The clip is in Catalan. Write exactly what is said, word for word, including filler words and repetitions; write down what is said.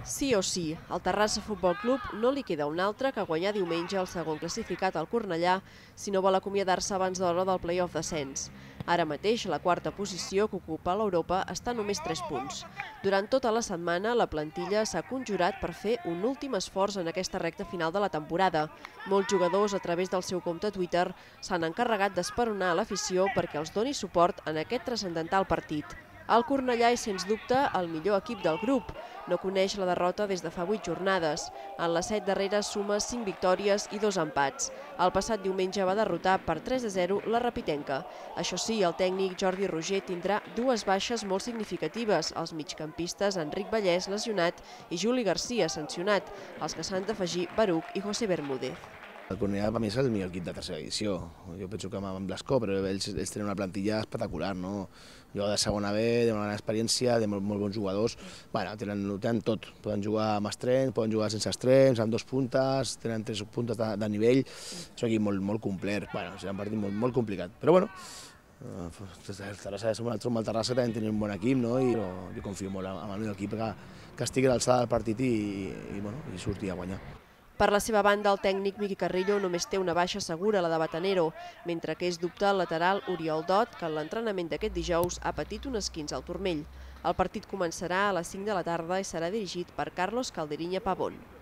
Sí o sí, al Terrassa Futbol Club no li queda un altre que guanyar diumenge el segon classificat al Cornellà si no vol acomiadar-se abans d'hora del play-off d'ascens. Ara mateix, la quarta posició que ocupa l'Europa està a només tres punts. Durant tota la setmana, la plantilla s'ha conjurat per fer un últim esforç en aquesta recta final de la temporada. Molts jugadors, a través del seu compte Twitter, s'han encarregat d'esperonar a l'afició perquè els doni suport en aquest transcendental partit. El Cornellà és, sens dubte, el millor equip del grup. No coneix la derrota des de fa vuit jornades. En les set darreres suma cinc victòries i dos empats. El passat diumenge va derrotar per tres a zero la Rapitenca. Això sí, el tècnic Jordi Roger tindrà dues baixes molt significatives, els migcampistes Enric Vallès, lesionat, i Juli Garcia, sancionat, als que s'han d'afegir Baruch i José Bermúdez. El Cornellà per mi és el millor equip de tercera divisió. Jo penso que amb Blasco, però ells, ells tenen una plantilla espectacular, no? Jo de segona B, de una gran experiència, de molt, molt bons jugadors. Bueno, tenen, tenen tot. Poden jugar amb extrems, poden jugar sense extrems, amb dos puntes, tenen tres puntes de, de nivell. És un equip molt, molt complet. Bueno, serà un partit molt, molt complicat. Però bueno, el Terrassa, som el Terrassa, també tenim un bon equip, no? I jo confio molt en el meu equip que, que estigui a l'alçada del partit i, i, bueno, i surti a guanyar. Per la seva banda, el tècnic Miqui Carrillo només té una baixa segura, la de Batanero, mentre que és dubte el lateral Oriol Dot, que en l'entrenament d'aquest dijous ha patit un esquinç al turmell. El partit començarà a les cinc de la tarda i serà dirigit per Carlos Calderiña Pavón.